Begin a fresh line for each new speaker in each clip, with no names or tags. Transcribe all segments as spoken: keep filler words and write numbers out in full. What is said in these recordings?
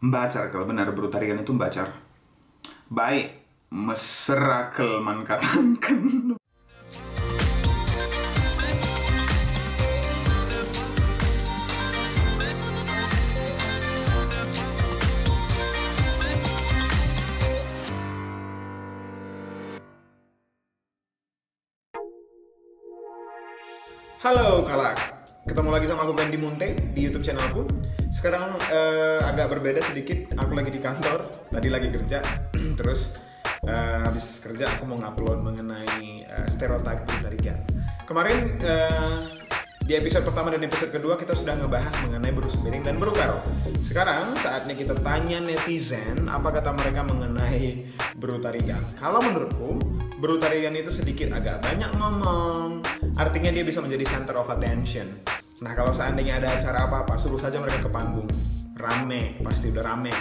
Mbacar kalau benar brutarian itu mbacar. Baik, meserakel man katakan.
Halo kalak, ketemu lagi sama aku Bendy Munte di YouTube channelku. Sekarang eh, agak berbeda sedikit, aku lagi di kantor, tadi lagi kerja. Terus eh, habis kerja aku mau ngupload mengenai eh, stereotype brutarian. Kemarin eh, di episode pertama dan episode kedua kita sudah ngebahas mengenai berus miring dan berukaro. Sekarang saatnya kita tanya netizen apa kata mereka mengenai brutarian. Kalau menurutku, brutarian itu sedikit agak banyak ngomong. Artinya dia bisa menjadi center of attention. Nah kalau seandainya ada acara apa-apa, suruh saja mereka ke panggung. Rame, pasti udah rame.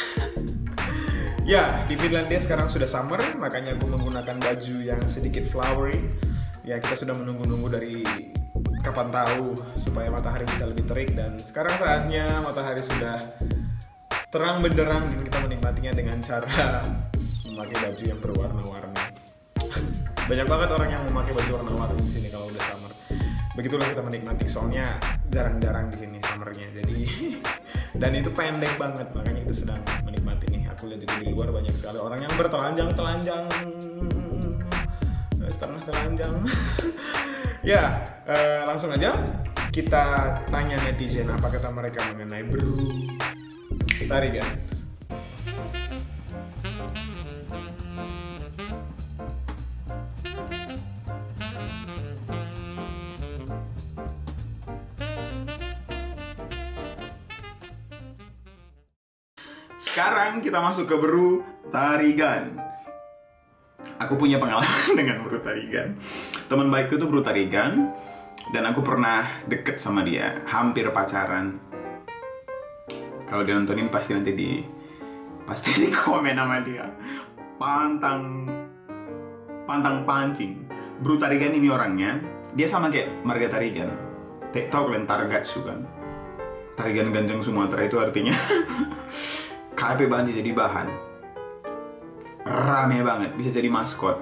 Ya, di Finlandia sekarang sudah summer, makanya aku menggunakan baju yang sedikit flowery. Ya, kita sudah menunggu-nunggu dari kapan tahu supaya matahari bisa lebih terik. Dan sekarang saatnya matahari sudah terang benderang dan kita menikmatinya dengan cara memakai baju yang berwarna-warni. Banyak banget orang yang memakai baju warna-warni di sini kalau udah summer. Begitulah kita menikmati, soalnya jarang-jarang di sini summernya. Jadi dan itu pendek banget, makanya kita sedang menikmati nih. Aku lihat juga di luar banyak sekali orang yang bertelanjang-telanjang, setengah telanjang. Ya, eh, langsung aja kita tanya netizen apa kata mereka mengenai brutarian.
Sekarang kita masuk ke brutarian. Aku punya pengalaman dengan brutarian. Teman baikku tuh brutarian, dan aku pernah deket sama dia, hampir pacaran. Kalau dia nontonin pasti nanti di pasti di komen sama dia. Pantang pantang pancing. Brutarian ini orangnya, dia sama kayak Marga Tarigan. Tahu kalian Targatsu kan? Tarigan Ganjeng Sumatera itu artinya K P Banci jadi bahan, rame banget, bisa jadi maskot.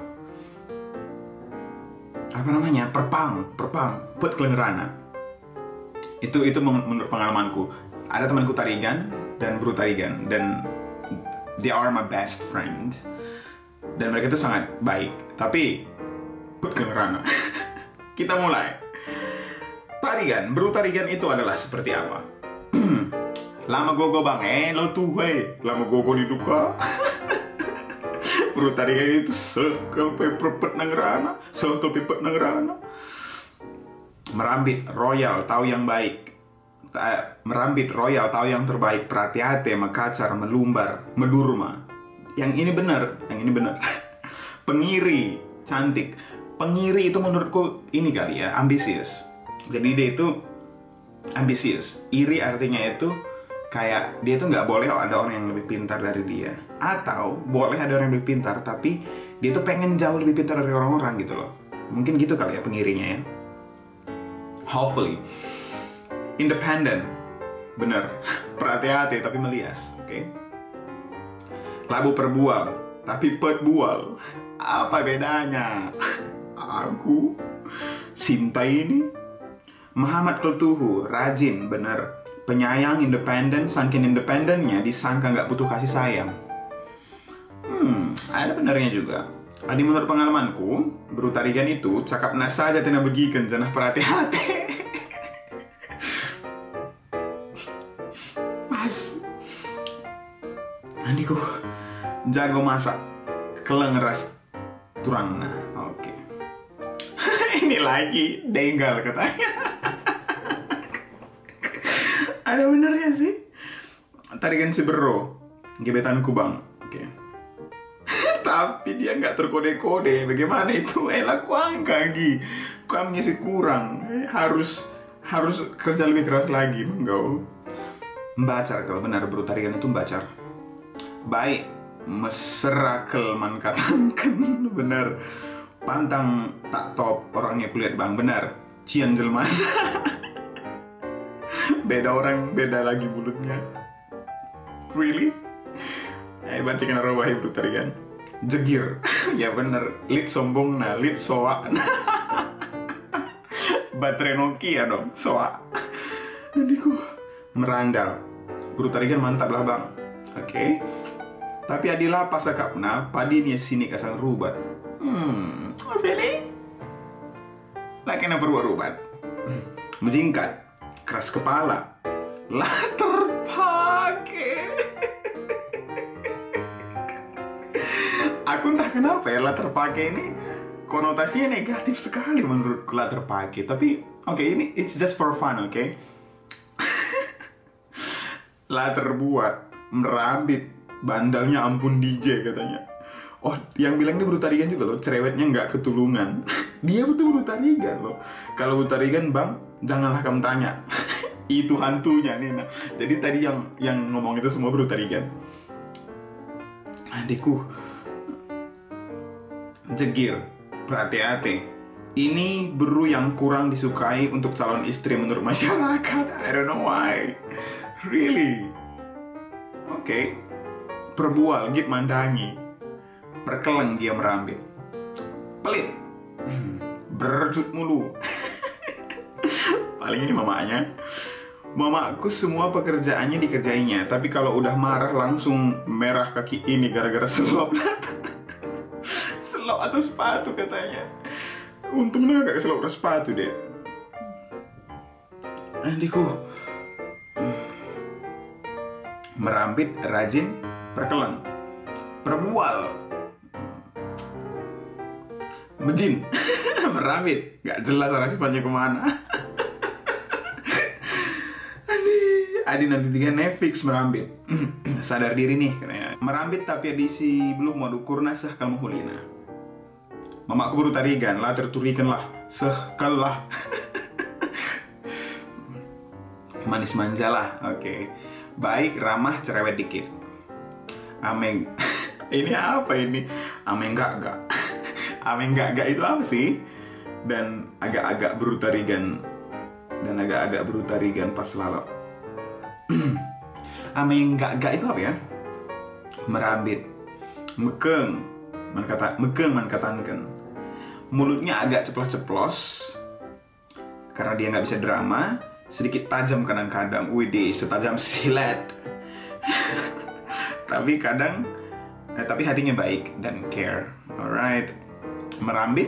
Apa namanya? Perpang, perpang, put kelengerana. Itu itu menurut pengalamanku. Ada temanku Tarigan dan brutarian, dan they are my best friend. Dan mereka itu sangat baik. Tapi put kelengerana. Kita mulai. Tarigan, brutarian itu adalah seperti apa? Lama gogo bang, eh lo tuh hei, lama gogo di duka. Brutarian itu sekel pepet nangrana, sekel pepet nangrana. Merambit royal, tahu yang baik. Merambit royal, tahu yang terbaik. Pratiate, makacar, melumbar, medurma. Yang ini benar, yang ini benar. Pengiri, cantik. Pengiri itu menurutku ini kali ya, ambisius. Jadi dia itu ambisius. Iri artinya itu kayak dia tuh nggak boleh ada orang yang lebih pintar dari dia, atau boleh ada orang yang lebih pintar tapi dia tuh pengen jauh lebih pintar dari orang-orang gitu loh. Mungkin gitu kali ya pengirinya ya. Hopefully. Independent, bener. Perhati-hati tapi melias, oke. Okay? Labu perbual tapi pet bual. Apa bedanya? Aku Sinta ini. Muhammad Keltuhu, rajin, bener. Penyayang, independen, saking independennya disangka nggak butuh kasih sayang. Hmm, ada benernya juga. Adi menurut pengalamanku, brutarian itu cakap na saja tina begikan janah perhati-hati. Pas. Andiku jago masak, kelengeras turangna. Oke. Okay. Ini lagi denggal katanya. Ada benernya sih. Tarigan si bro, gebetanku bang. Oke. Okay. Tapi dia nggak terkode-kode. Bagaimana itu? Eh lah kuang kaki. Kuangnya sih kurang. Eh, harus harus kerja lebih keras lagi bang kau. Mbacar kalau benar brutarian itu mbacar. Baik, meserakel man katakan. Bener. Pantang tak top orangnya kulihat bang. Benar. Cian jelman. Beda orang, beda lagi mulutnya. Really? Eh baca kena roba bro tarigan. Jegir. Ya bener. Lit sombong nah, lit soa. Baterai Nokia dong, soa. Nanti ku merandal. Bro tarigan mantap lah bang. Oke. Okay. Tapi adilah pasakapna padi nih sini kasang rubat. Hmm, really? Lagi na perubah-rubat. Menjingkat, keras kepala, lah terpakai. Aku entah kenapa ya lah terpakai ini konotasinya negatif sekali menurutku lah terpakai. Tapi oke okay, ini it's just for fun, oke? Okay? Lah terbuat, merambit, bandalnya ampun D J katanya. Oh, yang bilang ini Brutarigan juga loh, cerewetnya nggak ketulungan. Dia betul Brutarigan loh. Kalau Brutarigan bang, janganlah kamu tanya. Itu hantunya nih. Nah. Jadi tadi yang yang ngomong itu semua Brutarigan. Adikku, jegir, berhati-hati. Ini beru yang kurang disukai untuk calon istri menurut masyarakat. I don't know why. Really? Oke. Okay. Perbual, gip mandangi. Perkeleng dia merambit. Pelit. Berjut mulu. Paling ini mamanya. Mamaku semua pekerjaannya dikerjainya. Tapi kalau udah marah langsung merah kaki ini gara-gara selop. Selop atau sepatu katanya. Untungnya gak selop atau sepatu deh. Adikku. Merambit, rajin, perkeleng. Perbual. Mejin, merambit, gak jelas arah sifatnya kemana. Adi, Adi nanti tiga Netflix merambit. Sadar diri nih, katanya. Merambit tapi edisi belum mau dukur nasah kamu hulina. Mamaku baru tarigan lah, terturikan lah, sehkel lah. Manis manja lah, oke. Okay. Baik, ramah, cerewet dikit. Ameng. Ini apa ini? Ameng gak gak. Ameng gak-gak itu apa sih? Dan agak-agak Brutarigan. Dan agak-agak Brutarigan pas lalap. Ameng gak-gak itu apa ya? Merambit. Mekeng. Man kata, mekeng man katanken. Mulutnya agak ceplos-ceplos. Karena dia nggak bisa drama. Sedikit tajam kadang-kadang. Widih, setajam silet. Tapi kadang, eh, tapi hatinya baik dan care. Alright. Merambit,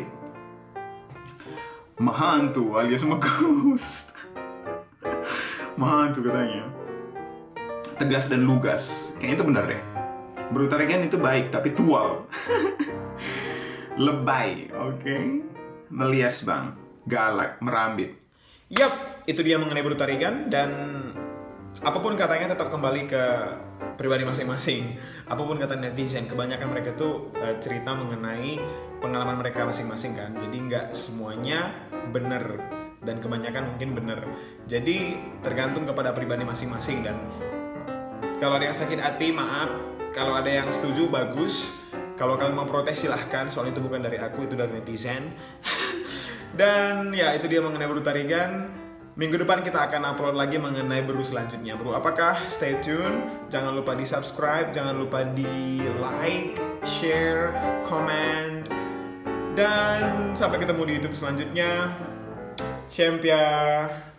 mahantu alias megust. Mahantu katanya. Tegas dan lugas. Kayaknya itu benar deh. Brutarigan itu baik tapi tual. Lebay, oke? Okay? Melias bang, galak, merambit.
Yap, itu dia mengenai Brutarigan. Dan apapun katanya tetap kembali ke pribadi masing-masing. Apapun kata netizen, kebanyakan mereka tuh uh, cerita mengenai pengalaman mereka masing-masing kan. Jadi nggak semuanya benar dan kebanyakan mungkin benar. Jadi tergantung kepada pribadi masing-masing. Dan kalau ada yang sakit hati, maaf. Kalau ada yang setuju, bagus. Kalau kalian mau protes silahkan. Soal itu bukan dari aku, itu dari netizen. Dan ya itu dia mengenai Brutarigan. Minggu depan kita akan upload lagi mengenai beru selanjutnya, bro. Apakah? Stay tune. Jangan lupa di subscribe, jangan lupa di like, share, comment. Dan sampai ketemu di YouTube selanjutnya. Ciao.